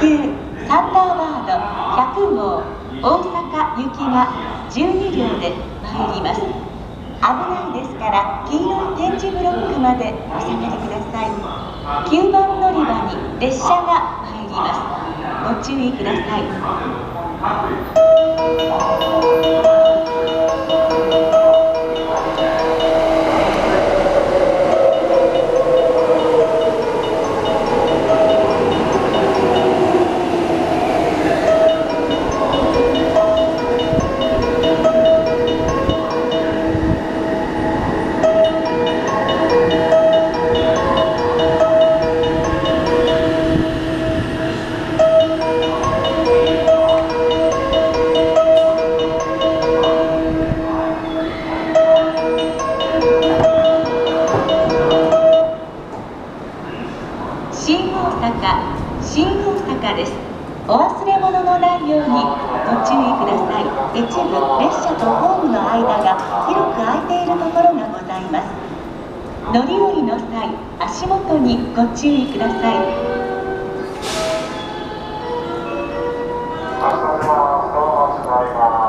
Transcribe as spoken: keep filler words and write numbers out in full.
急サンダーバードひゃくごう大阪行きがじゅうにりょうで参ります。危ないですから黄色い点字ブロックまでお下がりください。きゅうばん乗り場に列車が参ります。ご注意ください。新大阪、新大阪です。お忘れ物のないようにご注意ください。一部列車とホームの間が広く空いているところがございます。乗り降りの際、足元にご注意ください。 発車します。どうも違います。